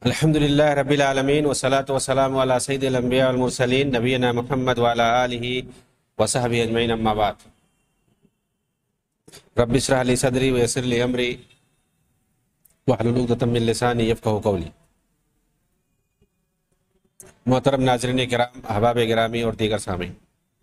الحمدللہ رب العالمین والصلاة والسلام علی سید الانبیاء والمرسلین نبینا محمد وعلی آلہ وصحبہ اجمعین اما بعد رب اشرح لی صدری ویسر لی امری واحلل عقدۃ من لسانی یفقہوا قولی۔ محترم ناظرین کرام، احباب گرامی اور دیگر سامعین،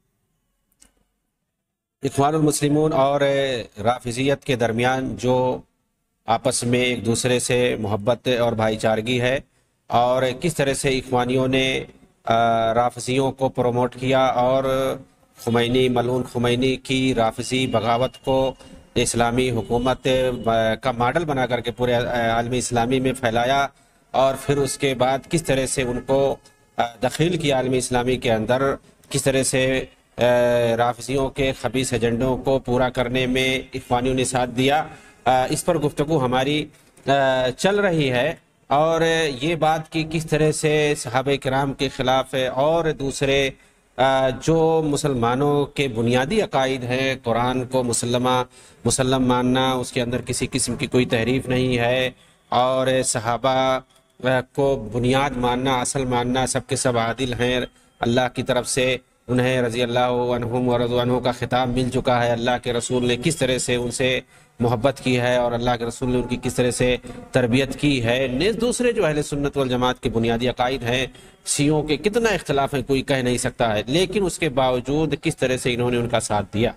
اخوان المسلمون اور رافضیت کے درمیان جو آپس میں ایک دوسرے سے محبت اور بھائی چارگی ہے، اور کس طرح سے اخوانیوں نے رافضیوں کو پروموٹ کیا اور خمینی ملعون خمینی کی رافضی بغاوت کو اسلامی حکومت کا ماڈل بنا کر کے پورے عالم اسلامی میں پھیلایا، اور پھر اس کے بعد کس طرح سے ان کو دخیل کیا عالم اسلامی کے اندر، کس طرح سے رافضیوں کے خبیث ایجنڈوں کو پورا کرنے میں اخوانیوں نے ساتھ دیا، اس پر گفتگو ہماری چل رہی ہے۔ اور یہ بات کہ کس طرح سے صحابہ کرام کے خلاف اور دوسرے جو مسلمانوں کے بنیادی عقائد ہیں، قرآن کو مسلم ماننا، اس کے اندر کسی قسم کی کوئی تحریف نہیں ہے، اور صحابہ کو بنیاد ماننا، اصل ماننا، سب کے سب عادل ہیں، اللہ کی طرف سے انہیں رضی اللہ عنہم ورضوا عنہ کا خطاب مل چکا ہے، اللہ کے رسول نے کس طرح سے ان سے محبت کی ہے اور اللہ کے رسول نے ان کی کس طرح سے تربیت کی ہے۔ دوسرے جو اہل سنت والجماعت کے بنیادی عقائد ہیں، شیعوں کے کتنا اختلاف ہے کوئی کہہ نہیں سکتا ہے، لیکن اس کے باوجود کس طرح سے انہوں نے ان کا ساتھ دیا۔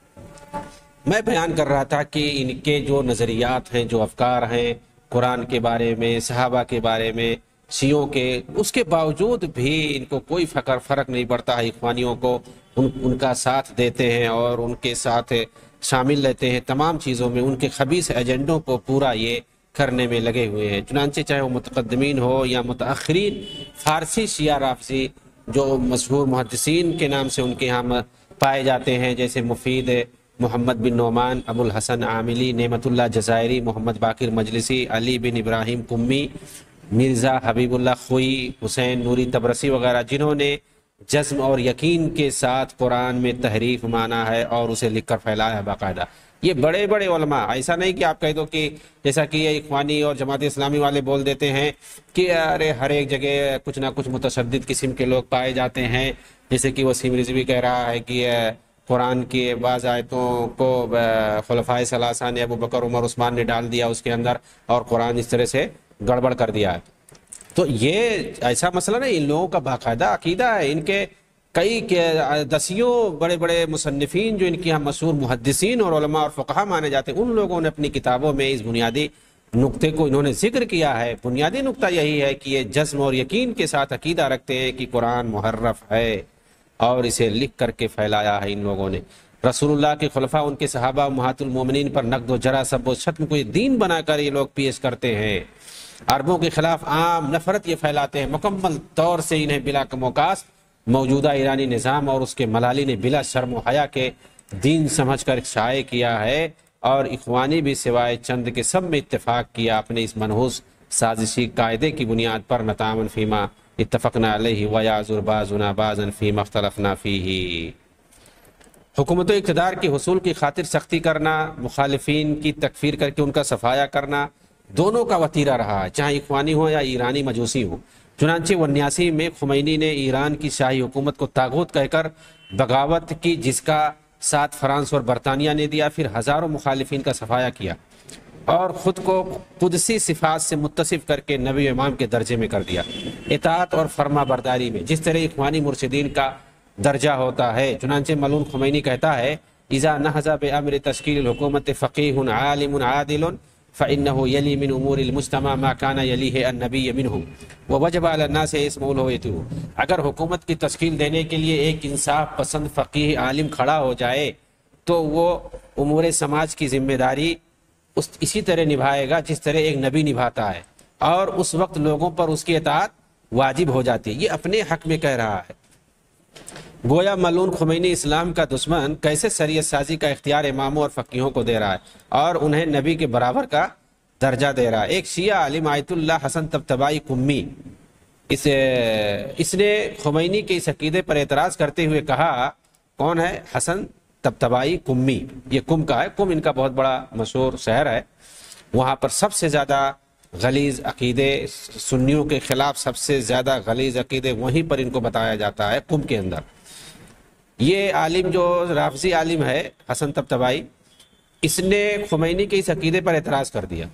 میں بیان کر رہا تھا کہ ان کے جو نظریات ہیں، جو افکار ہیں قرآن کے بارے میں، صحابہ کے بارے میں، شیعوں کے، اس کے باوجود بھی ان کو کوئی فرق نہیں پڑتا ہے، اخوانیوں کو ان کا ساتھ دیتے ہیں اور ان کے ساتھ شامل رہتے ہیں تمام چیزوں میں، ان کے خبیث ایجنڈوں کو پورا یہ کرنے میں لگے ہوئے ہیں۔ چنانچہ چاہے وہ متقدمین ہو یا متاخرین، فارسی شیعہ رافضی جو مشہور محدثین کے نام سے ان کے ہاں پائے جاتے ہیں، جیسے مفید محمد بن نعمان، ابو الحسن عاملی، نعمت اللہ جزائری، محمد باقر مجلسی، علی بن ابراہیم قمی، مرزا حبیب اللہ خوئی، حسین نوری تبرسی وغیرہ، جنہوں نے جزم اور یقین کے ساتھ قرآن میں تحریف مانا ہے اور اسے لکھ کر پھیلایا ہے باقاعدہ۔ یہ بڑے بڑے علماء، ایسا نہیں کہ آپ کہہ دو کہ جیسا کہ یہ اخوانی اور جماعت اسلامی والے بول دیتے ہیں کہ ارے ہر ایک جگہ کچھ نہ کچھ متشدد قسم کے لوگ پائے جاتے ہیں، جیسے کہ وسیم رضوی کہہ رہا ہے کہ قرآن کی بعض آیتوں کو خلفائے ثلاثہ نے، ابو بکر عمر عثمان نے ڈال دیا اس کے اندر، اور قرآن اس طرح سے گڑبڑ کر دیا ہے۔ تو یہ ایسا مسئلہ نہیں، ان لوگوں کا باقاعدہ عقیدہ ہے، ان کے کئی دسیوں بڑے بڑے مصنفین جو ان کی ہم مشہور محدثین اور علماء اور فقہا مانے جاتے ہیں، ان لوگوں نے اپنی کتابوں میں اس بنیادی نقطے کو انہوں نے ذکر کیا ہے۔ بنیادی نقطہ یہی ہے کہ یہ جزم اور یقین کے ساتھ عقیدہ رکھتے ہیں کہ قرآن محرف ہے اور اسے لکھ کر کے پھیلایا ہے ان لوگوں نے۔ رسول اللہ کے خلفاء، ان کے صحابہ امہات المومنین پر نقد و جرح، سب و شتم کو یہ دین بنا کر یہ لوگ پیش کرتے ہیں۔ عربوں کے خلاف عام نفرت یہ پھیلاتے ہیں، مکمل طور سے انہیں بلا کم و کاست موجودہ ایرانی نظام اور اس کے ملالی نے بلا شرم و حیا کے دین سمجھ کر شائع کیا ہے، اور اخوانی بھی سوائے چند کے سب میں اتفاق کیا اپنے اس منحوس سازشی قاعدے کی بنیاد پر، نتعاون فیما اتفقنا علیہ ویعذر بعضنا بعضا فیما اختلفنا فیہ۔ حکومت و اقتدار کے حصول کی خاطر سختی کرنا، مخالفین کی تکفیر کر کے ان کا صفایا کرنا، دونوں کا وتیرہ رہا ہے، چاہے اخوانی ہو یا ایرانی مجوسی ہو۔ چنانچہ 79 میں خمینی نے ایران کی شاہی حکومت کو طاغوت کہہ کر بغاوت کی، جس کا ساتھ فرانس اور برطانیہ نے دیا، پھر ہزاروں مخالفین کا صفایا کیا اور خود کو قدسی صفات سے متصف کر کے نبی امام کے درجے میں کر دیا۔ اطاعت اور فرما برداری میں جس طرح اخوانی مرشدین کا درجہ ہوتا ہے، چنانچہ ملعون خمینی کہتا ہے اذا نہض بامر تشکیل الحکومت فقیہ عالم عادل فإنه يلي من امور المجتمع ما كان يليه النبي منه ووجب على الناس اسمه الهويته۔ اگر حکومت کی تشکیل دینے کے لیے ایک انصاف پسند فقیہ عالم کھڑا ہو جائے تو وہ امور سماج کی ذمہ داری اسی طرح نبھائے گا جس طرح ایک نبی نبھاتا ہے، اور اس وقت لوگوں پر اس کی اطاعت واجب ہو جاتی ہے۔ یہ اپنے حق میں کہہ رہا ہے۔ گویا ملعون خمینی اسلام کا دشمن کیسے شریعت سازی کا اختیار اماموں اور فقیہوں کو دے رہا ہے اور انہیں نبی کے برابر کا درجہ دے رہا ہے۔ ایک شیعہ عالم آیت اللہ حسن طبطبائی قمی، اس نے خمینی کے اس عقیدے پر اعتراض کرتے ہوئے کہا، کون ہے حسن طبطبائی قمی؟ یہ قم کا ہے، قم ان کا بہت بڑا مشہور شہر ہے، وہاں پر سب سے زیادہ غلیظ عقیدے، سنیوں کے خلاف سب سے زیادہ غلیظ عقیدے وہیں پر ان کو بتایا جاتا ہے، قم کے اندر۔ یہ عالم جو رافضی عالم ہے حسن طبطبائی، اس نے خمینی کے اس عقیدے پر اعتراض کر دیا۔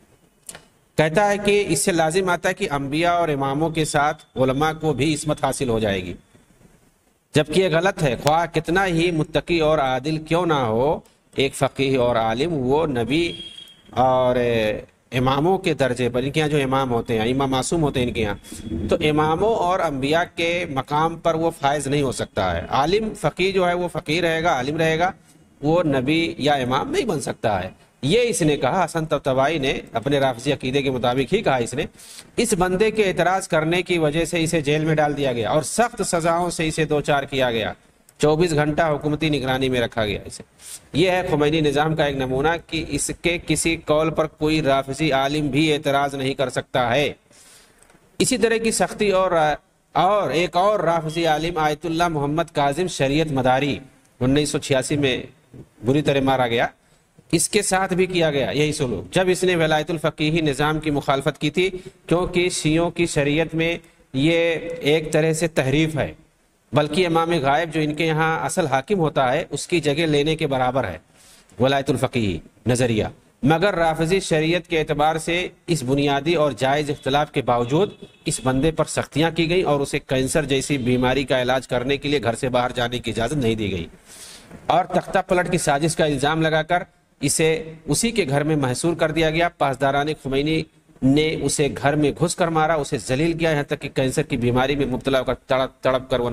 کہتا ہے کہ اس سے لازم آتا ہے کہ انبیاء اور اماموں کے ساتھ علماء کو بھی عصمت حاصل ہو جائے گی، جبکہ یہ غلط ہے۔ خواہ کتنا ہی متقی اور عادل کیوں نہ ہو، ایک فقیہ اور عالم وہ نبی اور اماموں کے درجے پر، ان کے یہاں جو امام ہوتے ہیں، امام معصوم ہوتے ہیں ان کے یہاں، تو اماموں اور انبیاء کے مقام پر وہ فائز نہیں ہو سکتا ہے۔ عالم فقیہ جو ہے وہ فقیہ رہے گا، عالم رہے گا، وہ نبی یا امام نہیں بن سکتا ہے۔ یہ اس نے کہا، حسن طبطبائی نے اپنے رافضی عقیدے کے مطابق ہی کہا۔ اس نے اس بندے کے اعتراض کرنے کی وجہ سے اسے جیل میں ڈال دیا گیا اور سخت سزاؤں سے اسے دوچار کیا گیا، 24 گھنٹہ حکومتی نگرانی میں رکھا گیا اسے۔ یہ ہے خمینی نظام کا ایک نمونہ کہ اس کے کسی قول پر کوئی رافضی عالم بھی اعتراض نہیں کر سکتا ہے۔ اسی طرح کی سختی اور ایک اور رافضی عالم آیت اللہ محمد کاظم شریعت مداری 1986 میں بری طرح مارا گیا، اس کے ساتھ بھی کیا گیا یہی سلوک، جب اس نے ولایت الفقیہی نظام کی مخالفت کی تھی، کیونکہ شیعوں کی شریعت میں یہ ایک طرح سے تحریف ہے، بلکہ امام غائب جو ان کے یہاں اصل حاکم ہوتا ہے اس کی جگہ لینے کے برابر ہے ولایت الفقیہی نظریہ۔ مگر رافضی شریعت کے اعتبار سے اس بنیادی اور جائز اختلاف کے باوجود اس بندے پر سختیاں کی گئیں اور اسے کینسر جیسی بیماری کا علاج کرنے کے لیے گھر سے باہر جانے کی اجازت نہیں دی گئی، اور تختہ پلٹ کی سازش کا الزام لگا کر اسے اسی کے گھر میں محصور کر دیا گیا۔ پاسداران خمینی نے اسے گھر میں گھس کر مارا، اسے ذلیل کیا، یہاں تک کہ کینسر کی بیماری میں مبتلا ہو کر تڑپ کر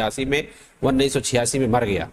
1986 میں مر گیا۔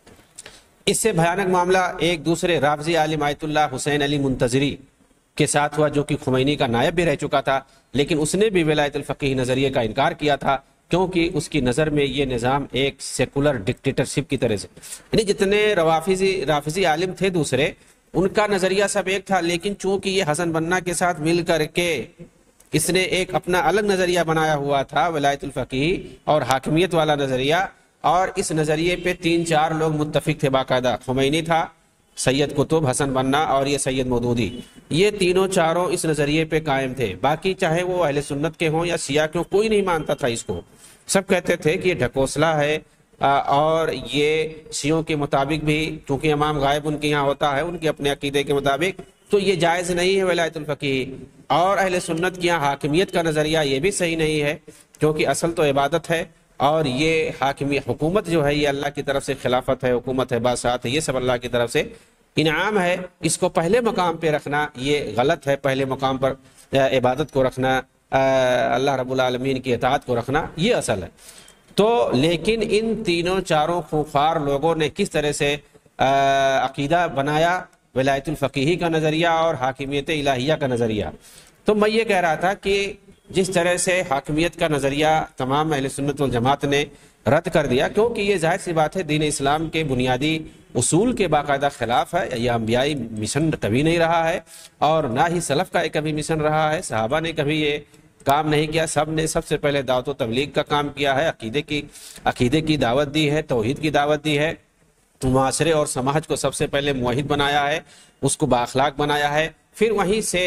اس سے بھیانک معاملہ ایک دوسرے رافضی عالم آیت اللہ حسین علی منتظری کے ساتھ ہوا، جو کہ خمینی کا نائب بھی رہ چکا تھا، لیکن اس نے بھی ولایت الفقیہ نظریے کا انکار کیا تھا، کیونکہ اس کی نظر میں یہ نظام ایک سیکولر ڈکٹیٹرشپ کی طرح سے، یعنی جتنے رافضی عالم تھے دوسرے، ان کا نظریہ سب ایک تھا، لیکن چونکہ یہ حسن بنا کے ساتھ مل کر کے اس نے ایک اپنا الگ نظریہ بنایا ہوا تھا ولایت الفقیہ اور حاکمیت والا نظریہ، اور اس نظریے پہ 3-4 لوگ متفق تھے باقاعدہ، خمینی تھا، سید قطب، حسن بنا اور یہ سید مودودی، یہ تینوں چاروں اس نظریے پہ قائم تھے۔ باقی چاہے وہ اہل سنت کے ہوں یا شیعہ کے ہوں، کوئی نہیں مانتا تھا اس کو، سب کہتے تھے کہ یہ ڈھکوسلا ہے، اور یہ شیعوں کے مطابق بھی چونکہ امام غائب ان کے یہاں ہوتا ہے، ان کے اپنے عقیدے کے مطابق، تو یہ جائز نہیں ہے ولایت الفقیہ، اور اہل سنت کے یہاں حاکمیت کا نظریہ یہ بھی صحیح نہیں ہے، کیونکہ اصل تو عبادت ہے، اور یہ حکومت جو ہے یہ اللہ کی طرف سے خلافت ہے، حکومت ہے، بادشاہت ہے، یہ سب اللہ کی طرف سے انعام ہے، اس کو پہلے مقام پہ رکھنا یہ غلط ہے، پہلے مقام پر عبادت کو رکھنا، اللہ رب العالمین کی اطاعت کو رکھنا یہ اصل ہے۔ تو لیکن ان تینوں چاروں خونخوار لوگوں نے کس طرح سے عقیدہ بنایا ولایت الفقیہی کا نظریہ اور حاکمیت الہیہ کا نظریہ۔ تو میں یہ کہہ رہا تھا کہ جس طرح سے حاکمیت کا نظریہ تمام اہل سنت والجماعت نے رد کر دیا، کیونکہ یہ ظاہر سی بات ہے دین اسلام کے بنیادی اصول کے باقاعدہ خلاف ہے، یہ انبیائی مشن کبھی نہیں رہا ہے، اور نہ ہی سلف کا ایک کبھی مشن رہا ہے، صحابہ نے کبھی یہ کام نہیں کیا، سب نے سب سے پہلے دعوت و تبلیغ کا کام کیا ہے، عقیدے کی دعوت دی ہے، توحید کی دعوت دی ہے، معاشرے اور سماج کو سب سے پہلے موحد بنایا ہے، اس کو بااخلاق بنایا ہے، پھر وہیں سے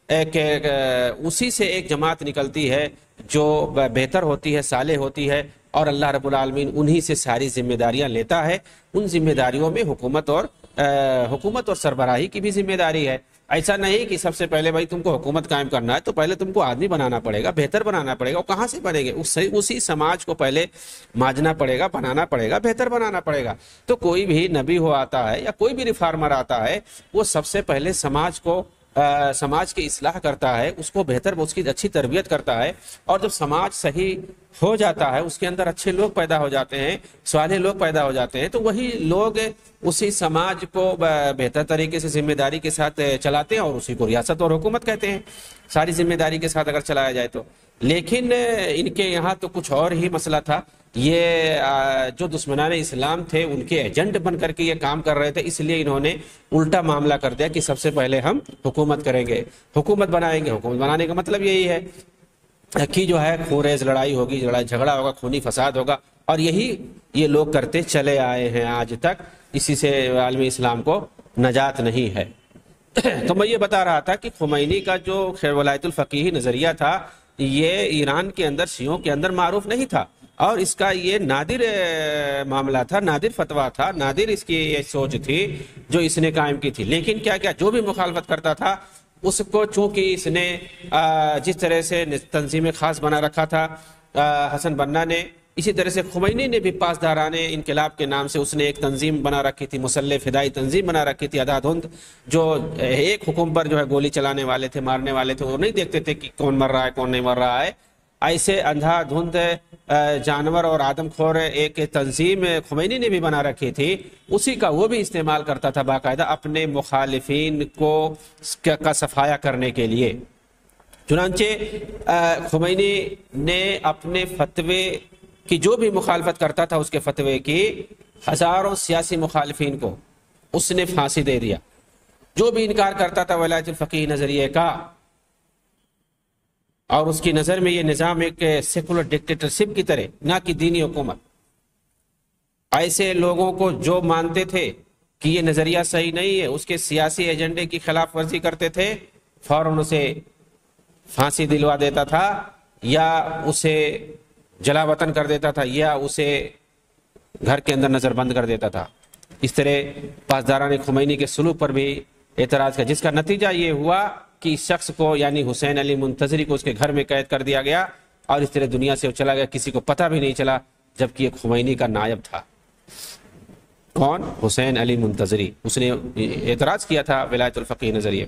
اسی سے ایک جماعت نکلتی ہے جو بہتر ہوتی ہے، صالح ہوتی ہے، اور اللہ رب العالمین انہی سے ساری ذمہ داریاں لیتا ہے۔ ان ذمہ داریوں میں حکومت اور سربراہی کی بھی ذمہ داری ہے۔ ایسا نہیں کہ سب سے پہلے بھائی تم کو حکومت قائم کرنا ہے تو پہلے تم کو آدمی بنانا پڑے گا، بہتر بنانا پڑے گا، وہ کہاں سے بنے گے؟ اسی سماج کو پہلے ماجنا پڑے گا، بنانا پڑے گا، بہتر بنانا پڑے گا۔ تو کوئی بھی نبی ہو آتا ہے یا کوئی بھی ریفارمر آتا ہے، وہ سب سے پہلے سماج کی اصلاح کرتا ہے، اس کو بہتر، اس کی اچھی تربیت کرتا ہے، اور جب سماج صحیح ہو جاتا ہے، اس کے اندر اچھے لوگ پیدا ہو جاتے ہیں، صالح لوگ پیدا ہو جاتے ہیں، تو وہی لوگ اسی سماج کو بہتر طریقے سے ذمہ داری کے ساتھ چلاتے ہیں، اور اسی کو ریاست اور حکومت کہتے ہیں، ساری ذمہ داری کے ساتھ اگر چلایا جائے تو۔ لیکن ان کے یہاں تو کچھ اور ہی مسئلہ تھا، یہ جو دشمنان اسلام تھے ان کے ایجنٹ بن کر کے یہ کام کر رہے تھے، اس لیے انہوں نے الٹا معاملہ کر دیا کہ سب سے پہلے ہم حکومت کریں گے، حکومت بنائیں گے۔ حکومت بنانے کا مطلب یہی ہے کہ جو ہے خونریز لڑائی ہوگی، لڑائی جھگڑا ہوگا، خونی فساد ہوگا، اور یہی یہ لوگ کرتے چلے آئے ہیں آج تک، اسی سے عالم اسلام کو نجات نہیں ہے۔ تو میں یہ بتا رہا تھا کہ خمینی کا جو خیر ولایت الفقیہی نظریہ تھا یہ ایران کے اندر شیعوں کے اندر معروف نہیں تھا، اور اس کا یہ نادر معاملہ تھا، نادر فتویٰ تھا، نادر اس کی یہ سوچ تھی جو اس نے قائم کی تھی۔ لیکن کیا کیا جو بھی مخالفت کرتا تھا اس کو چونکہ اس نے جس طرح سے تنظیم خاص بنا رکھا تھا حسن بنا نے، اسی طرح سے خمینی نے بھی پاسداران انقلاب کے نام سے اس نے ایک تنظیم بنا رکھی تھی، مسلح فدائی تنظیم بنا رکھی تھی عداد ہند، جو ایک حکم پر جو ہے گولی چلانے والے تھے، مارنے والے تھے، وہ نہیں دیکھتے تھے کہ کون مر رہا ہے کون نہیں مر رہا ہے۔ ایسے اندھا دھند جانور اور آدم خور ایک تنظیم خمینی نے بھی بنا رکھی تھی، اسی کا وہ بھی استعمال کرتا تھا باقاعدہ اپنے مخالفین کو کا صفایا کرنے کے لیے۔ چنانچہ خمینی نے اپنے فتوے کی جو بھی مخالفت کرتا تھا اس کے فتوے کی ہزاروں سیاسی مخالفین کو اس نے پھانسی دے دیا۔ جو بھی انکار کرتا تھا ولایت الفقیہ نظریے کا، اور اس کی نظر میں یہ نظام ایک سیکولر ڈکٹیٹرشپ کی طرح، نہ کہ دینی حکومت، ایسے لوگوں کو جو مانتے تھے کہ یہ نظریہ صحیح نہیں ہے، اس کے سیاسی ایجنڈے کی خلاف ورزی کرتے تھے، فوراً اسے پھانسی دلوا دیتا تھا، یا اسے جلا وطن کر دیتا تھا، یا اسے گھر کے اندر نظر بند کر دیتا تھا۔ اس طرح پاسداران خمینی کے سلوک پر بھی اعتراض کا، جس کا نتیجہ یہ ہوا کہ اس شخص کو یعنی حسین علی منتظری کو اس کے گھر میں قید کر دیا گیا، اور اس طرح دنیا سے وہ چلا گیا، کسی کو پتہ بھی نہیں چلا، جبکہ یہ خمینی کا نائب تھا۔ کون؟ حسین علی منتظری۔ اس نے اعتراض کیا تھا ولایت الفقیہ نظریے۔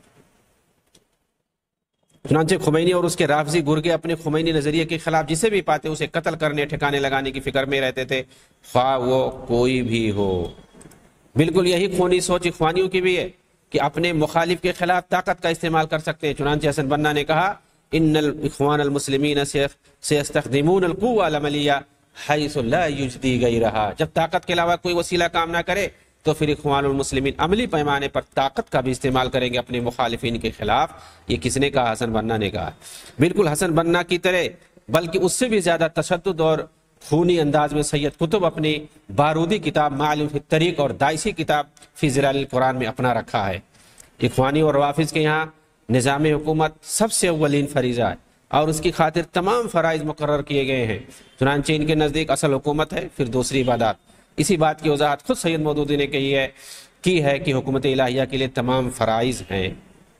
چنانچہ خمینی اور اس کے رافضی گرگے اپنے خمینی نظریے کے خلاف جسے بھی پاتے اسے قتل کرنے، ٹھکانے لگانے کی فکر میں رہتے تھے، خواہ وہ کوئی بھی ہو۔ بالکل یہی خونی سوچ اخوانیوں کی بھی ہے کہ اپنے مخالف کے خلاف طاقت کا استعمال کر سکتے ہیں۔ چنانچہ حسن بنا نے کہا ان الاخوان المسلمین سیستخدمون القوة العملیہ حیث لا یجدی غیرہا، جب طاقت کے علاوہ کوئی وسیلہ کام نہ کرے تو پھر اخوان المسلمین عملی پیمانے پر طاقت کا بھی استعمال کریں گے اپنے مخالفین کے خلاف۔ یہ کس نے کہا؟ حسن بنا نے کہا۔ بالکل حسن بنا کی طرح بلکہ اس سے بھی زیادہ تشدد اور خونی انداز میں سید قطب اپنی بارودی کتاب معلم فی الطریق اور داعشی کتاب فی ظلال القرآن میں اپنا رکھا ہے۔ اخوانی اور روافظ کے یہاں نظام حکومت سب سے اولین فریضہ ہے، اور اس کی خاطر تمام فرائض مقرر کیے گئے ہیں۔ چنانچہ ان کے نزدیک اصل حکومت ہے، پھر دوسری عبادات۔ اسی بات کی وضاحت خود سید مودودی نے کی ہے کہ حکومت الہیہ کے لیے تمام فرائض ہیں۔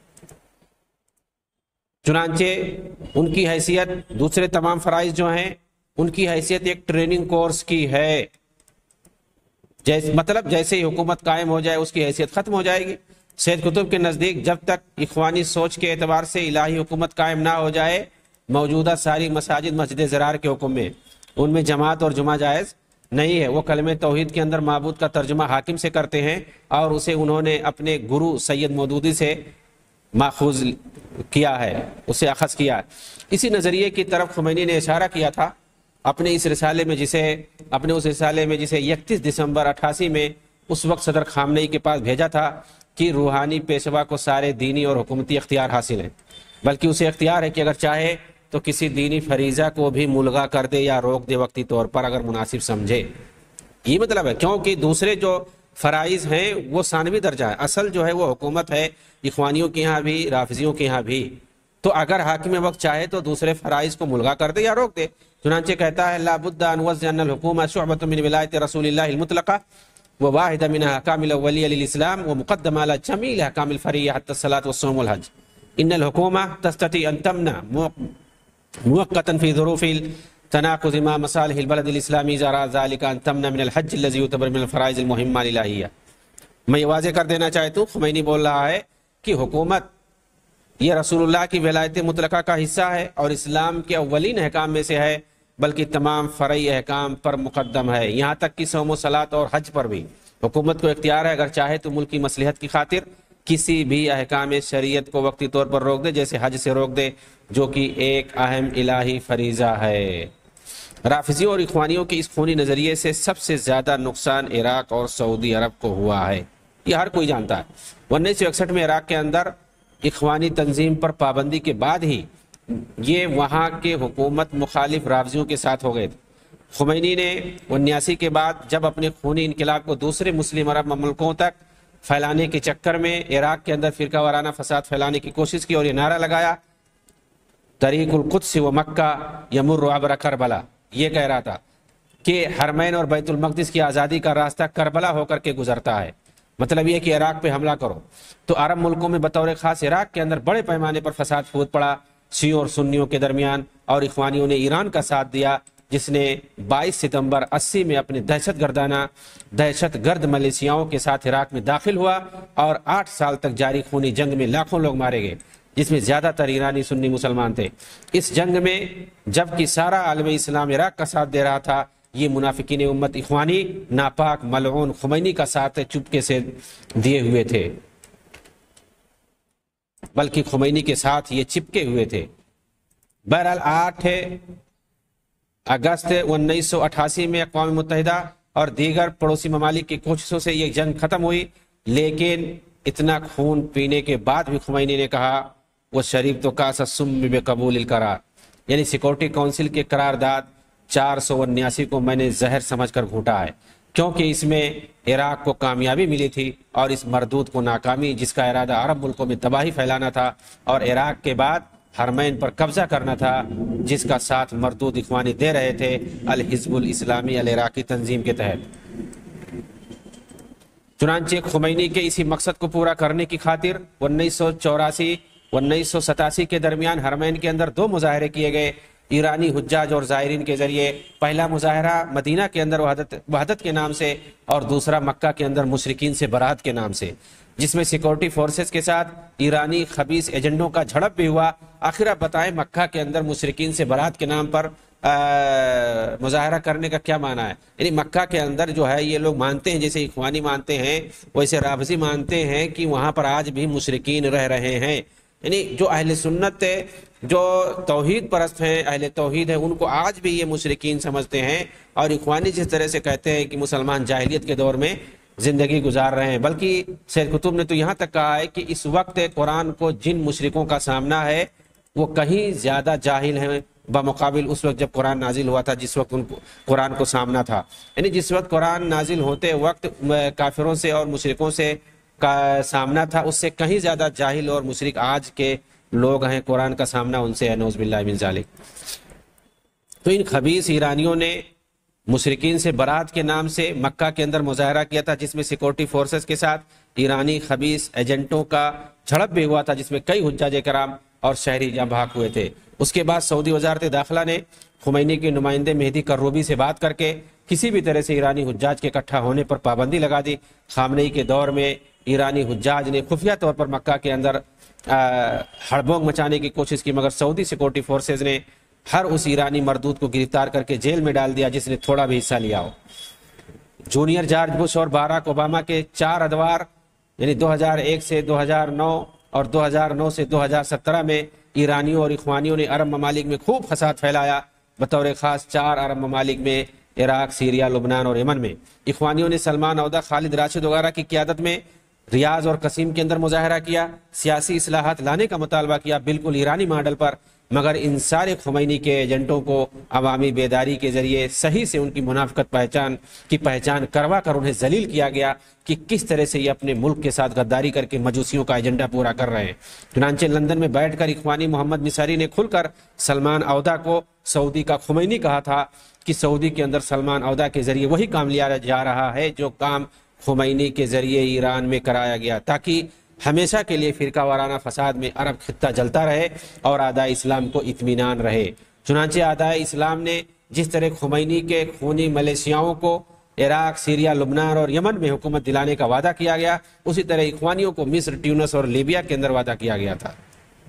چنانچہ ان کی حیثیت دوسرے تمام فرائض جو ہیں ان کی حیثیت ایک ٹریننگ کورس کی ہے، مطلب جیسے ہی حکومت قائم ہو جائے اس کی حیثیت ختم ہو جائے گی۔ سید قطب کے نزدیک جب تک اخوانی سوچ کے اعتبار سے الہی حکومت قائم نہ ہو جائے، موجودہ ساری مساجد مسجد زرار کے حکم میں، ان میں جماعت اور جمعہ جائز نہیں ہے۔ وہ کلمہ توحید کے اندر معبود کا ترجمہ حاکم سے کرتے ہیں، اور اسے انہوں نے اپنے گرو سید مودودی سے ماخوذ کیا ہے، اسے اخذ کیا ہے۔ اسی نظریے کی طرف خمینی نے اشارہ کیا تھا اپنے اس رسالے میں، جسے 31 دسمبر 88 میں اس وقت صدر خامنئی کے پاس بھیجا تھا کہ روحانی پیشوا کو سارے دینی اور حکومتی اختیار حاصل ہیں، بلکہ اسے اختیار ہے کہ اگر چاہے تو کسی دینی فریضہ کو بھی ملغا کر دے یا روک دے وقتی طور پر اگر مناسب سمجھے۔ یہ مطلب ہے کیونکہ دوسرے جو فرائض ہیں وہ ثانوی درجہ ہے، اصل جو ہے وہ حکومت ہے، اخوانیوں کے ہاں بھی رافضیوں کے ہاں بھی۔ تو اگر حاکم وقت چاہے تو دوسرے فرائض کو ملغا کر دے یا روک دے۔ چنانچہ کہتا ہے لا بد ان وضع ان الحکومہ شعبۃ من ولایت رسول اللہ المطلقہ وواحدہ من احکام الاولیہ للاسلام ومقدمہ علی جمیع احکام الفریہ حتی الصلاۃ والصوم والحج۔ ان الحکومہ تستطيع ان تمنع مؤقتا في ظروف تناقض مع مصالح البلد الاسلامی اذا اراد ذلك ان تمنع من الحج الذي يعتبر من الفرائض المهمہ الالہیہ۔ میں یہ واضح کر دینا چاہتا ہوں، خمینی بول رہا ہے کہ حکومت یہ رسول اللہ کی ولایت مطلقہ کا حصہ ہے اور اسلام کے اولین احکام میں سے ہے، بلکہ تمام فرعی احکام پر مقدم ہے، یہاں تک کہ صوم و صلاۃ اور حج پر بھی حکومت کو اختیار ہے اگر چاہے تو ملکی مصلحت کی خاطر کسی بھی احکام شریعت کو وقتی طور پر روک دے، جیسے حج سے روک دے جو کہ ایک اہم الہی فریضہ ہے۔ رافضیوں اور اخوانیوں کے اس خونی نظریے سے سب سے زیادہ نقصان عراق اور سعودی عرب کو ہوا ہے، یہ ہر کوئی جانتا ہے۔ 1961 میں عراق کے اندر اخوانی تنظیم پر پابندی کے بعد ہی یہ وہاں کے حکومت مخالف رافضیوں کے ساتھ ہو گئے تھے۔ خمینی نے 79 کے بعد جب اپنے خونی انقلاب کو دوسرے مسلم عرب مملکوں تک پھیلانے کے چکر میں عراق کے اندر فرقہ وارانہ فساد پھیلانے کی کوشش کی اور یہ نعرہ لگایا طریق القدس و مکہ یمر عبر کربلا، یہ کہہ رہا تھا کہ حرمین اور بیت المقدس کی آزادی کا راستہ کربلا ہو کر کے گزرتا ہے، مطلب یہ کہ عراق پہ حملہ کرو۔ تو عرب ملکوں میں بطور خاص عراق کے اندر بڑے پیمانے پر فساد پھوٹ پڑا شیعوں اور سنیوں کے درمیان، اور اخوانیوں نے ایران کا ساتھ دیا جس نے 22 ستمبر 80 میں اپنے دہشت گرد ملیشیاؤں کے ساتھ عراق میں داخل ہوا اور 8 سال تک جاری خونی جنگ میں لاکھوں لوگ مارے گئے، جس میں زیادہ تر ایرانی سنی مسلمان تھے۔ اس جنگ میں جبکہ سارا عالم اسلام عراق کا ساتھ دے رہا تھا، یہ منافقین امت اخوانی ناپاک ملعون خمینی کا ساتھ چپکے سے دیے ہوئے تھے، بلکہ خمینی کے ساتھ یہ چپکے ہوئے تھے۔ بہرحال 8 اگست 1988 میں اقوام متحدہ اور دیگر پڑوسی ممالک کی کوششوں سے یہ جنگ ختم ہوئی، لیکن اتنا خون پینے کے بعد بھی خمینی نے کہا وہ شریف تو کاسا سم بقبول القرار، یعنی سیکورٹی کونسل کے قرارداد 479 کو میں نے زہر سمجھ کر گھونٹا ہے، کیونکہ اس میں عراق کو کامیابی ملی تھی اور اس مردود کو ناکامی، جس کا ارادہ عرب ملکوں میں تباہی پھیلانا تھا اور عراق کے بعد حرمین پر قبضہ کرنا تھا، جس کا ساتھ مردود اخوانی دے رہے تھے الحزب الاسلامی العراقی تنظیم کے تحت۔ چنانچہ خمینی کے اسی مقصد کو پورا کرنے کی خاطر 1984-1987 کے درمیان حرمین کے اندر 2 مظاہرے کیے گئے ایرانی حجاج اور زائرین کے ذریعے۔ پہلا مظاہرہ مدینہ کے اندر وحدت کے نام سے اور دوسرا مکہ کے اندر مشرکین سے برات کے نام سے، جس میں سیکورٹی فورسز کے ساتھ ایرانی خبیث ایجنٹوں کا جھڑپ بھی ہوا۔ آخر آپ بتائیں مکہ کے اندر مشرکین سے برات کے نام پر مظاہرہ کرنے کا کیا معنی ہے؟ یعنی مکہ کے اندر جو ہے یہ لوگ مانتے ہیں، جیسے اخوانی مانتے ہیں ویسے رافضی مانتے ہیں کہ وہاں پر آج بھی مشرکین رہ رہے ہیں۔ یعنی جو اہل سنت ہے، جو توحید پرست ہیں، اہل توحید ہیں، ان کو آج بھی یہ مشرکین سمجھتے ہیں، اور اخوانی جس طرح سے کہتے ہیں کہ مسلمان جاہلیت کے دور میں زندگی گزار رہے ہیں۔ بلکہ سید قطب نے تو یہاں تک کہا ہے کہ اس وقت قرآن کو جن مشرکوں کا سامنا ہے وہ کہیں زیادہ جاہل ہیں بمقابل اس وقت جب قرآن نازل ہوا تھا، جس وقت ان کو قرآن کو سامنا تھا۔ یعنی جس وقت قرآن نازل ہوتے وقت کافروں سے اور مشرکوں سے کا سامنا تھا، اس سے کہیں زیادہ جاہل اور مشرک آج کے لوگ ہیں، قرآن کا سامنا ان سے ہے، نعوذ باللہ من ذالک۔ تو ان خبیث ایرانیوں نے مشرکین سے برات کے نام سے مکہ کے اندر مظاہرہ کیا تھا، جس میں سیکورٹی فورسز کے ساتھ ایرانی خبیث ایجنٹوں کا جھڑپ بھی ہوا تھا، جس میں کئی حجاج کرام اور شہری جاں بحق ہوئے تھے۔ اس کے بعد سعودی وزارت داخلہ نے خمینی کے نمائندے مہدی کروبی سے بات کر کے کسی بھی طرح سے ایرانی حجاج کے اکٹھا ہونے پر پابندی لگا دی۔ خامنئی کے دور میں ایرانی حجاج نے خفیہ طور پر مکہ کے اندر ہڑبونگ مچانے کی کوشش کی، مگر سعودی سیکورٹی فورسز نے ہر اس ایرانی مردود کو گرفتار کر کے جیل میں ڈال دیا جس نے تھوڑا بھی حصہ لیا ہو۔ جونیئر جارج بش اور باراک اوباما کے 4 ادوار یعنی 2001 سے 2009 اور 2009 سے 2017 میں ایرانیوں اور اخوانیوں نے عرب ممالک میں خوب فساد پھیلایا، بطور خاص 4 عرب ممالک میں عراق، سیریا، لبنان اور یمن میں۔ اخوانیوں نے سلمان عودہ، خالد راشد وغیرہ کی قیادت میں ریاض اور قسیم کے اندر مظاہرہ کیا، سیاسی اصلاحات لانے کا مطالبہ کیا بالکل ایرانی ماڈل پر، مگر ان سارے خمینی کے ایجنٹوں کو عوامی بیداری کے ذریعے صحیح سے ان کی منافقت پہچان کروا کر انہیں ذلیل کیا گیا کہ کس طرح سے یہ اپنے ملک کے ساتھ غداری کر کے مجوسیوں کا ایجنڈا پورا کر رہے ہیں۔ چنانچہ لندن میں بیٹھ کر اخوانی محمد مصری نے کھل کر سلمان عودہ کو سعودی کا خمینی کہا تھا کہ سعودی کے اندر سلمان عودہ کے ذریعے وہی کام لیا جا رہا ہے جو کام خمینی کے ذریعے ایران میں کرایا گیا، تاکہ ہمیشہ کے لیے فرقہ وارانہ فساد میں عرب خطہ جلتا رہے اور اعدائے اسلام کو اطمینان رہے۔ چنانچہ اعدائے اسلام نے جس طرح خمینی کے خونی ملیشیاؤں کو عراق، سیریا، لبنان اور یمن میں حکومت دلانے کا وعدہ کیا گیا، اسی طرح اخوانیوں کو مصر، ٹیونس اور لیبیا کے اندر وعدہ کیا گیا تھا۔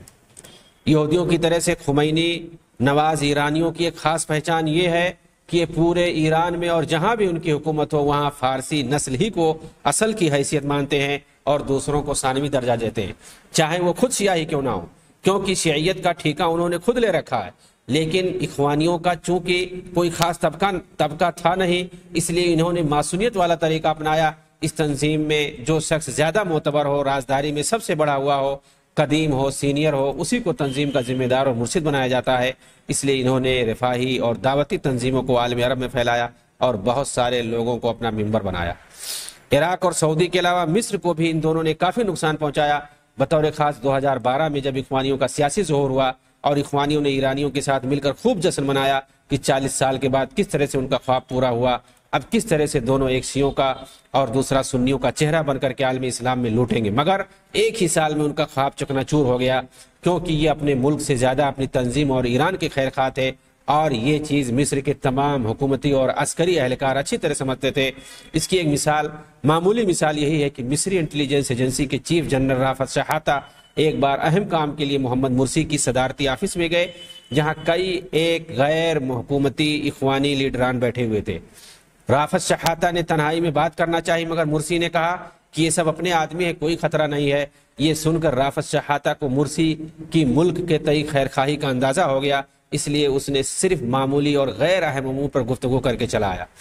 یہودیوں کی طرح سے خمینی نواز ایرانیوں کی ایک خاص پہچان یہ ہے کہ یہ پورے ایران میں اور جہاں بھی ان کی حکومت ہو وہاں فارسی نسل ہی کو اصل کی حیثیت مانتے ہیں اور دوسروں کو ثانوی درجہ دیتے ہیں، چاہے وہ خود شیعہ ہی کیوں نہ ہو، کیونکہ شیعیت کا ٹھیکہ انہوں نے خود لے رکھا ہے۔ لیکن اخوانیوں کا چونکہ کوئی خاص طبقہ تھا نہیں، اس لیے انہوں نے معصومیت والا طریقہ اپنایا۔ اس تنظیم میں جو شخص زیادہ معتبر ہو، رازداری میں سب سے بڑا ہوا ہو، قدیم ہو، سینئر ہو، اسی کو تنظیم کا ذمہ دار اور مرشد بنایا جاتا ہے۔ اس لیے انہوں نے رفاہی اور دعوتی تنظیموں کو عالم عرب میں پھیلایا اور بہت سارے لوگوں کو اپنا ممبر بنایا۔ عراق اور سعودی کے علاوہ مصر کو بھی ان دونوں نے کافی نقصان پہنچایا۔ بطور خاص 2012 میں جب اخوانیوں کا سیاسی ظہور ہوا اور اخوانیوں نے ایرانیوں کے ساتھ مل کر خوب جشن منایا کہ 40 سال کے بعد کس طرح سے ان کا خواب پورا ہوا، اب کس طرح سے دونوں ایک شیعوں کا اور دوسرا سنیوں کا چہرہ بن کر کے عالم اسلام میں لوٹیں گے، مگر ایک ہی سال میں ان کا خواب چکنا چور ہو گیا، کیونکہ یہ اپنے ملک سے زیادہ اپنی تنظیم اور ایران کے خیر خواہ تھے، اور یہ چیز مصر کے تمام حکومتی اور عسکری اہلکار اچھی طرح سمجھتے تھے۔ اس کی ایک معمولی مثال یہی ہے کہ مصری انٹیلیجنس ایجنسی کے چیف جنرل رافت شحاتہ ایک بار اہم کام کے لیے محمد مرسی کی صدارتی آفس میں گئے، جہاں کئی ایک غیر حکومتی اخوانی لیڈران بیٹھے ہوئے تھے۔ رافت شحاتہ نے تنہائی میں بات کرنا چاہی، مگر مرسی نے کہا کہ یہ سب اپنے آدمی ہے، کوئی خطرہ نہیں ہے۔ یہ سن کر رافت شحاتہ کو مرسی کی ملک کے تئیں خیر خواہی کا اندازہ ہو گیا، اس لیے اس نے صرف معمولی اور غیر اہم امور پر گفتگو کر کے چلا آیا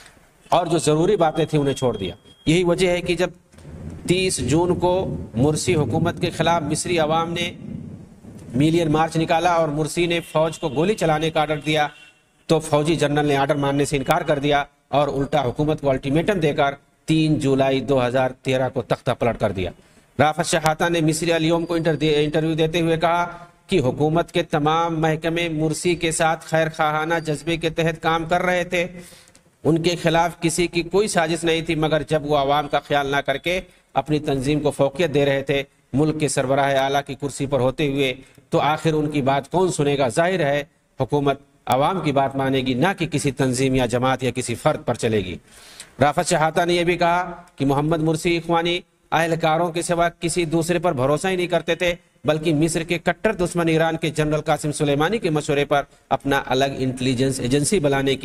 اور جو ضروری باتیں تھیں انہیں چھوڑ دیا۔ یہی وجہ ہے کہ جب 30 جون کو مرسی حکومت کے خلاف مصری عوام نے میلین مارچ نکالا اور مرسی نے فوج کو گولی چلانے کا آرڈر دیا، تو فوجی جنرل نے آرڈر ماننے سے انکار کر دیا اور الٹا حکومت کو الٹیمیٹم دے کر 3 جولائی 2013 کو تختہ پلٹ کر دیا۔ رافت شحاتہ نے مصری الیوم کو انٹرویو دیتے ہوئے کہا کہ حکومت کے تمام محکمے مرسی کے ساتھ خیر خواہانہ جذبے کے تحت کام کر رہے تھے، ان کے خلاف کسی کی کوئی سازش نہیں تھی، مگر جب وہ عوام کا خیال نہ کر کے اپنی تنظیم کو فوقیت دے رہے تھے ملک کے سربراہ اعلیٰ کی کرسی پر ہوتے ہوئے، تو آخر ان کی بات کون سنے گا؟ ظاہر ہے حکومت عوام کی بات مانے گی، نہ کہ کسی تنظیم یا جماعت یا کسی فرد پر چلے گی۔ رافت شحاتہ نے یہ بھی کہا کہ محمد مرسی اخوانی اہلکاروں کے سوا کسی دوسرے پر بھروسہ ہی نہیں کرتے تھے، بلکہ مصر کے کٹر دشمن ایران کے جنرل قاسم سلیمانی کے مشورے پر اپنا الگ انٹیلیجنس ایجنسی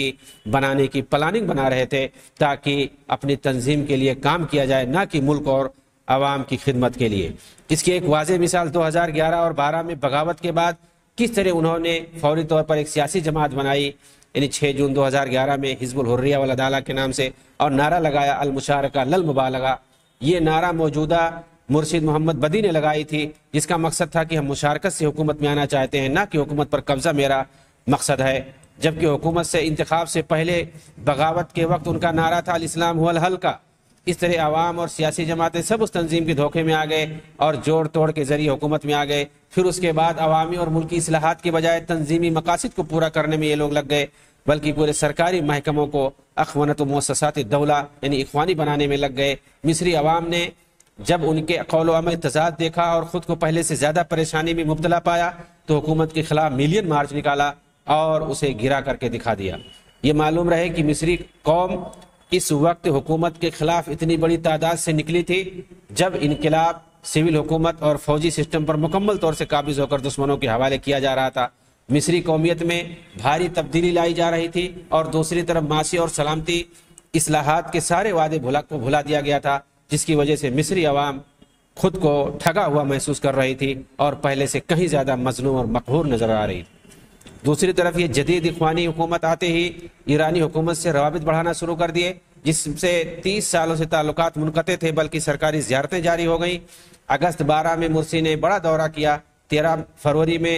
بنانے کی پلاننگ بنا رہے تھے، تاکہ اپنی تنظیم کے لیے کام کیا جائے، نہ کہ ملک اور عوام کی خدمت کے لیے۔ اس کی ایک واضح مثال 2011 اور 12 میں بغاوت کے بعد کس طرح انہوں نے فوری طور پر ایک سیاسی جماعت بنائی، یعنی 6 جون 2011 میں حزب الحریہ والعدالہ کے نام سے، اور نعرہ لگایا المشارکہ للمبالغہ۔ یہ نعرہ موجودہ مرشد محمد بدی نے لگائی تھی، جس کا مقصد تھا کہ ہم مشارکت سے حکومت میں آنا چاہتے ہیں، نہ کہ حکومت پر قبضہ میرا مقصد ہے، جبکہ حکومت سے انتخاب سے پہلے بغاوت کے وقت ان کا نعرہ تھا الاسلام هو الحل کا۔ اس طرح عوام اور سیاسی جماعتیں سب اس تنظیم کے دھوکے میں آ گئے اور جوڑ توڑ کے ذریعے حکومت میں آ گئے۔ پھر اس کے بعد عوامی اور ملکی اصلاحات کے بجائے تنظیمی مقاصد کو پورا کرنے میں یہ لوگ لگ گئے، بلکہ پورے سرکاری محکموں کو اخونت و مؤسسات الدولہ یعنی اخوانی بنانے میں لگ گئے۔ مصری عوام نے جب ان کے قول و عمل تضاد دیکھا اور خود کو پہلے سے زیادہ پریشانی میں مبتلا پایا، تو حکومت کے خلاف میلین مارچ نکالا اور اسے گرا کر کے دکھا دیا۔ یہ معلوم رہے کہ مصری قوم اس وقت حکومت کے خلاف اتنی بڑی تعداد سے نکلی تھی جب انقلاب سول حکومت اور فوجی سسٹم پر مکمل طور سے قابض ہو کر دشمنوں کے حوالے کیا جا رہا تھا۔ مصری قومیت میں بھاری تبدیلی لائی جا رہی تھی اور دوسری طرف معاشی اور سلامتی اصلاحات کے سارے وعدے بھلا دیا گیا تھا، جس کی وجہ سے مصری عوام خود کو ٹھگا ہوا محسوس کر رہی تھی اور پہلے سے کہیں زیادہ مظلوم اور مقہور نظر آ رہی تھی۔ دوسری طرف یہ جدید اخوانی حکومت آتے ہی ایرانی حکومت سے روابط بڑھانا شروع کر دیے، جس سے 30 سالوں سے تعلقات منقطع تھے، بلکہ سرکاری زیارتیں جاری ہو گئیں۔ اگست 12 میں مرسی نے بڑا دورہ کیا، 13 فروری میں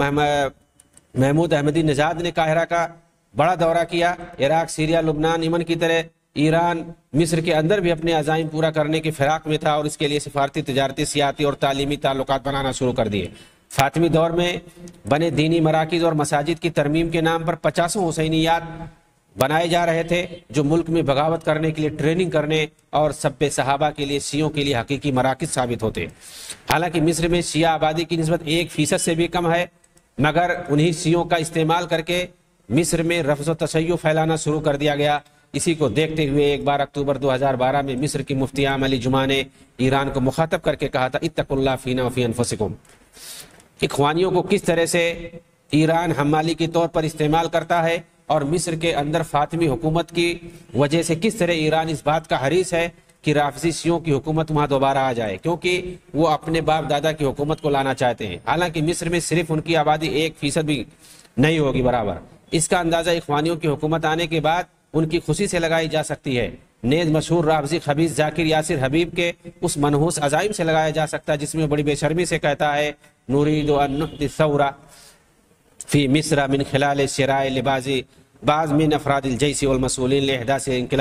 محمود احمدی نژاد نے قاہرہ کا بڑا دورہ کیا۔ عراق، سیریا، لبنان، یمن کی طرح ایران مصر کے اندر بھی اپنے عزائم پورا کرنے کے فراق میں تھا اور اس کے لیے سفارتی، تجارتی، سیاحتی اور تعلیمی تعلقات بنانا شروع کر دیے۔ فاطمی دور میں بنے دینی مراکز اور مساجد کی ترمیم کے نام پر 50 حسینیات بنائے جا رہے تھے، جو ملک میں بغاوت کرنے کے لیے ٹریننگ کرنے اور سب صحابہ کے لیے شیعوں کے لیے حقیقی مراکز ثابت ہوتے۔ حالانکہ مصر میں شیعہ آبادی کی نسبت 1% سے بھی کم ہے، مگر انہی شیعوں کا استعمال کر کے مصر میں رفض و تشیع پھیلانا شروع کر دیا گیا۔ اسی کو دیکھتے ہوئے ایک بار اکتوبر 2012 میں مصر کی مفتی عام علی جمعہ نے ایران کو مخاطب کر کے کہا تھا اتقوا اللہ فینا وفی انفسکم۔ اخوانیوں کو کس طرح سے ایران حمالی کے طور پر استعمال کرتا ہے اور مصر کے اندر فاطمی حکومت کی وجہ سے کس طرح ایران اس بات کا حریص ہے کہ رافضی شیعوں کی حکومت وہاں دوبارہ آ جائے، کیونکہ وہ اپنے باپ دادا کی حکومت کو لانا چاہتے ہیں، حالانکہ مصر میں صرف ان کی آبادی 1% بھی نہیں ہوگی برابر۔ اس کا اندازہ اخوانیوں کی حکومت آنے کے بعد ان کی خوشی سے لگائی جا سکتی ہے، نیز مشہور رافضی خبیث ذاکر یاسر حبیب کے اس منحوس عزائم سے لگایا جا سکتا ہے جس میں بڑی بے شرمی سے کہتا ہے نريد ان نحدث ثورة في مصر من خلال شراء لباس بعض من افراد الجيش والمسؤولين لاحداث انقلاب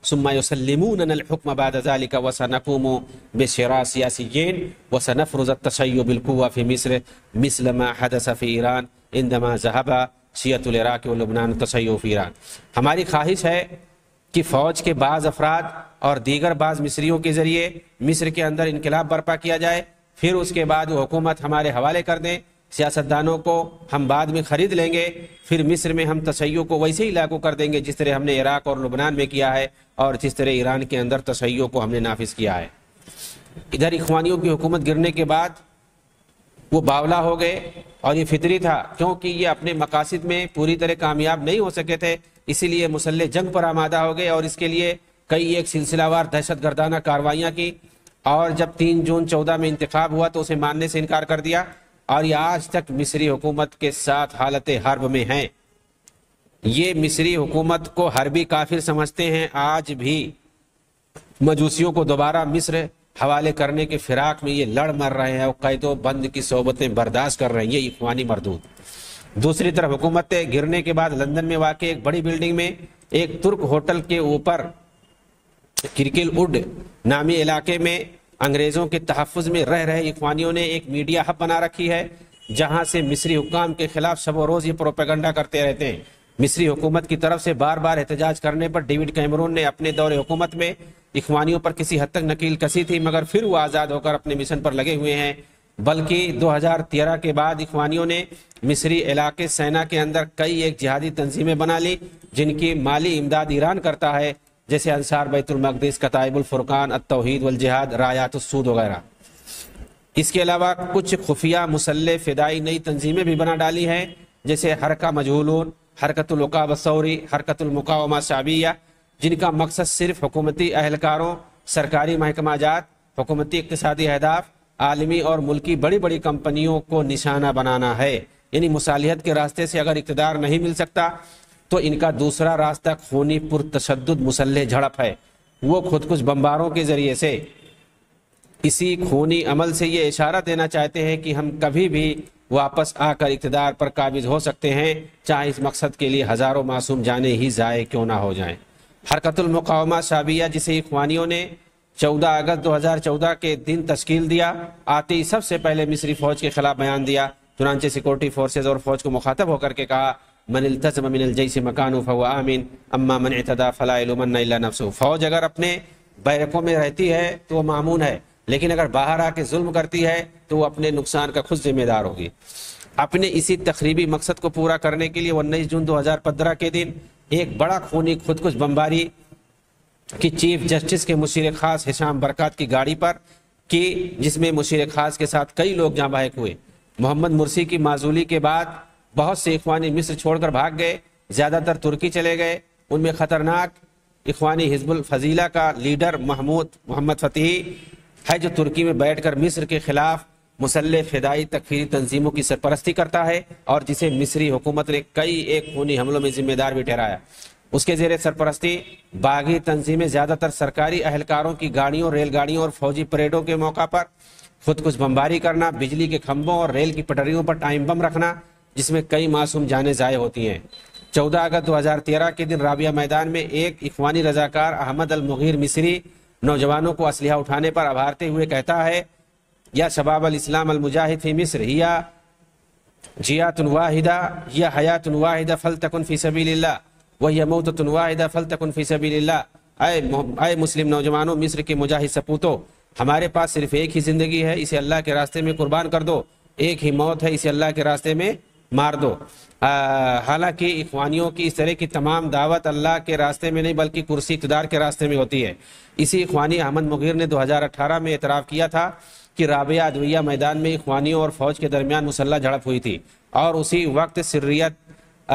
ثم يسلموننا الحكم بعد ذلك وسنقوم بشراء سياسيين وسنفرض التشيع بالقوة في مصر مثل ما حدث في ایران عندما ذهب شیعة العراق ولبنان التشيع في ایران. ہماری خواہش ہے کہ فوج کے بعض افراد اور دیگر بعض مصریوں کے ذریعے مصر کے اندر انقلاب برپا کیا جائے، پھر اس کے بعد وہ حکومت ہمارے حوالے کر دیں، سیاستدانوں کو ہم بعد میں خرید لیں گے، پھر مصر میں ہم تشیع کو ویسے ہی لاگو کر دیں گے جس طرح ہم نے عراق اور لبنان میں کیا ہے اور جس طرح ایران کے اندر تشیع کو ہم نے نافذ کیا ہے. ادھر اخوانیوں کی حکومت گرنے کے بعد وہ باولا ہو گئے اور یہ فطری تھا، کیونکہ یہ اپنے مقاصد میں پوری طرح کامیاب نہیں ہو سکے تھے، اسی لیے مسلح جنگ پر آمادہ ہو گئے اور اس کے لیے کئی ایک سلسلہ وار دہشت گردانہ کارروائیاں کی. اور جب 3 جون 14 میں انتخاب ہوا تو اسے ماننے سے انکار کر دیا اور یہ آج تک مصری حکومت کے ساتھ حالت حرب میں ہیں. یہ مصری حکومت کو حربی کافر سمجھتے ہیں، آج بھی مجوسیوں کو دوبارہ مصر حوالے کرنے کے فراق میں یہ لڑ مر رہے ہیں اور قید و بند کی صحبتیں برداشت کر رہے ہیں، یہ اخوانی مردود. دوسری طرف حکومت گرنے کے بعد لندن میں واقع ایک بڑی بلڈنگ میں ایک ترک ہوٹل کے اوپر کرکل وڈ نامی علاقے میں انگریزوں کے تحفظ میں رہ رہے اخوانیوں نے ایک میڈیا ہب بنا رکھی ہے، جہاں سے مصری حکام کے خلاف شب و روز یہ پروپیگنڈا کرتے رہتے ہیں. مصری حکومت کی طرف سے بار بار احتجاج کرنے پر ڈیوڈ کیمرون نے اپنے دور حکومت میں اخوانیوں پر کسی حد تک نکیل کسی تھی، مگر پھر وہ آزاد ہو کر اپنے مشن پر لگے ہوئے ہیں. بلکہ 2013 کے بعد اخوانیوں نے مصری علاقے سینا کے اندر کئی ایک جہادی تنظیمیں بنا لی جن کی مالی امداد ایران کرتا ہے، جیسے انصار بیت المقدس، کتائب الفرقان، التوحید والجہاد، رایات السود وغیرہ. اس کے علاوہ کچھ خفیہ مسلح فدائی نئی تنظیمیں بھی بنا ڈالی ہیں، جیسے حرکہ مجہولون، حرکت العقاب الثوری، حرکت المقاومہ شعبیہ، جن کا مقصد صرف حکومتی اہلکاروں، سرکاری محکمہ جات، حکومتی اقتصادی اہداف، عالمی اور ملکی بڑی بڑی کمپنیوں کو نشانہ بنانا ہے. یعنی مصالحت کے راستے سے اگر اقتدار نہیں مل سکتا تو ان کا دوسرا راستہ خونی پرتشدد مسلح جھڑپ ہے. وہ خود کچھ بمباروں کے ذریعے سے اسی خونی عمل سے یہ اشارہ دینا چاہتے ہیں کہ ہم کبھی بھی واپس آ کر اقتدار پر قابض ہو سکتے ہیں، چاہے اس مقصد کے لیے ہزاروں معصوم جانیں ہی ضائع کیوں نہ ہو جائیں. حرکت المقاومہ شعبیہ، جسے اخوانیوں نے 14 اگست 2014 کے دن تشکیل دیا، آتے ہی سب سے پہلے مصری فوج کے خلاف بیان دیا. چنانچہ سیکورٹی فورسز اور فوج کو مخاطب ہو کر کے کہا، من التزم من الجیش مکانہ فهو آمن اما من اعتدى فلا یلومن الا نفسه. فوج اگر اپنے بیرکوں میں رہتی ہے تو وہ مامون ہے، لیکن اگر باہر آ کے ظلم کرتی ہے تو وہ اپنے نقصان کا خود ذمہ دار ہوگی. اپنے اسی تخریبی مقصد کو پورا کرنے کے لیے 19 جون 2015 کے دن ایک بڑا خونی خودکش بمباری کی چیف جسٹس کے مشیر خاص ہشام برکات کی گاڑی پر کی، جس میں مشیر خاص کے ساتھ کئی لوگ جاں بحق ہوئے. محمد مرسی کی معزولی کے بعد بہت سے اخوانی مصر چھوڑ کر بھاگ گئے، زیادہ تر ترکی چلے گئے. ان میں خطرناک اخوانی حزب الفضیلہ کا لیڈر محمد فتحی ہے، جو ترکی میں بیٹھ کر مصر کے خلاف مسلح فدائی تکفیری تنظیموں کی سرپرستی کرتا ہے اور جسے مصری حکومت نے کئی ایک خونی حملوں میں ذمہ دار بھی ٹھہرایا. اس کے زیر سرپرستی باغی تنظیمیں زیادہ تر سرکاری اہلکاروں کی گاڑیوں، ریل گاڑیوں اور فوجی پریڈوں کے موقع پر خود کچھ بمباری کرنا، بجلی کے کھمبوں اور ریل کی پٹریوں پر ٹائم بم رکھنا، جس میں کئی معصوم جانیں ضائع ہوتی ہیں. 14 اگست 2013 کے دن رابعہ میدان میں ایک اخوانی رضاکار احمد المغیر مصری نوجوانوں کو اسلحہ اٹھانے پر ابھارتے ہوئے کہتا ہے، یا شباب الاسلام المجاہد فی مصر یا جیات واحدہ یا حیات واحدہ فلتکن فی سبیل اللہ وہی موتۃ واحدہ فلتکن فی سبیل اللہ. اے مسلم نوجوانوں، مصر کے مجاہد سپوتوں، ہمارے پاس صرف ایک ہی زندگی ہے، اسے اللہ کے راستے میں قربان کر دو. ایک ہی موت ہے، اسے اللہ کے راستے میں مار دو. حالانکہ اخوانیوں کی اس طرح کی تمام دعوت اللہ کے راستے میں نہیں بلکہ کرسی اقتدار کے راستے میں ہوتی ہے. اسی اخوانی احمد مغیر نے 2018 میں اعتراف کیا تھا کہ رابعہ ادویہ میدان میں اخوانیوں اور فوج کے درمیان مسلح جھڑپ ہوئی تھی، اور اسی وقت سریت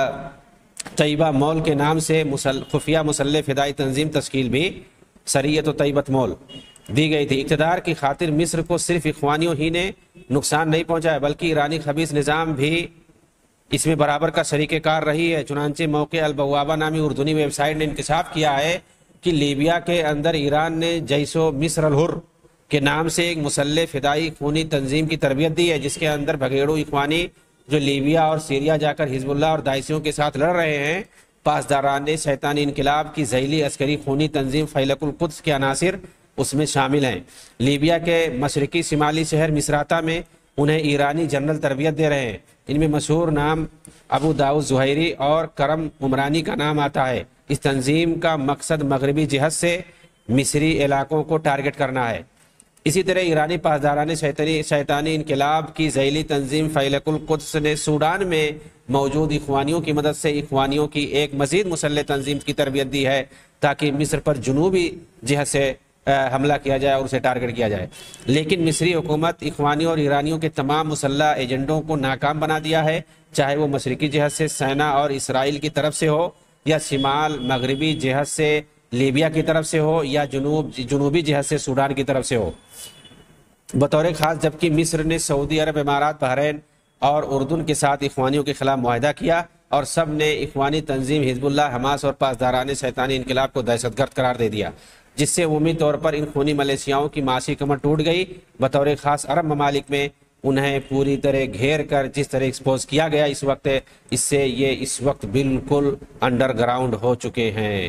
طیبہ مول کے نام سے خفیہ مسلح فدائی تنظیم تشکیل بھی سریت و طیبت مول دی گئی تھی. اقتدار کی خاطر مصر کو صرف اخوانیوں ہی نے نقصان نہیں پہنچایا بلکہ ایرانی خبیث نظام بھی اس میں برابر کا شریک کار رہی ہے. چنانچہ موقع البوابہ نامی اردنی ویب سائٹ نے انکشاف کیا ہے کہ لیبیا کے اندر ایران نے جیش و مصر الحر کے نام سے ایک مسلح فدائی خونی تنظیم کی تربیت دی ہے، جس کے اندر بھگیڑو اخوانی جو لیبیا اور سیریا جا کر حزب اللہ اور داعشیوں کے ساتھ لڑ رہے ہیں، پاسداران شیطانی انقلاب کی ذیلی عسکری خونی تنظیم فیلق القدس کے عناصر اس میں شامل ہیں۔ لیبیا کے مشرقی شمالی شہر مصراتہ میں انہیں ایرانی جنرل تربیت دے رہے ہیں۔ ان میں مشہور نام ابو داؤد زہیری اور کرم عمرانی کا نام آتا ہے۔ اس تنظیم کا مقصد مغربی جہت سے مصری علاقوں کو ٹارگٹ کرنا ہے۔ اسی طرح ایرانی پاسداران شیطانی انقلاب کی ذیلی تنظیم فیلق القدس نے سوڈان میں موجود اخوانیوں کی مدد سے اخوانیوں کی ایک مزید مسلح تنظیم کی تربیت دی ہے تاکہ مصر پر جنوبی جہت سے حملہ کیا جائے اور اسے ٹارگٹ کیا جائے، لیکن مصری حکومت اخوانیوں اور ایرانیوں کے تمام مسلح ایجنڈوں کو ناکام بنا دیا ہے، چاہے وہ مشرقی جہت سے سینا اور اسرائیل کی طرف سے ہو یا شمال مغربی جہت سے لیبیا کی طرف سے ہو یا جنوبی جہت سے سوڈان کی طرف سے ہو بطور خاص، جبکہ مصر نے سعودی عرب، امارات، بحرین اور اردن کے ساتھ اخوانیوں کے خلاف معاہدہ کیا اور سب نے اخوانی تنظیم حزب اللہ، حماس اور پاسداران شیطانی انقلاب کو دہشت گرد قرار دے دیا، جس سے عمومی طور پر ان خونی ملیشیاؤں کی معاشی کمر ٹوٹ گئی۔ بطور خاص عرب ممالک میں انہیں پوری طرح گھیر کر جس طرح ایکسپوز کیا گیا اس سے یہ اس وقت بالکل انڈر گراؤنڈ ہو چکے ہیں۔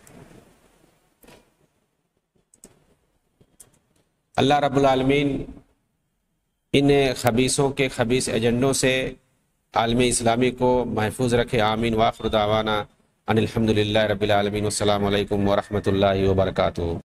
اللہ رب العالمین ان خبیثوں کے خبیث ایجنڈوں سے عالم اسلامی کو محفوظ رکھے، آمین۔ وآخر دعوانا ان الحمدللہ رب العالمین، والسلام علیکم ورحمۃ اللہ وبرکاتہ۔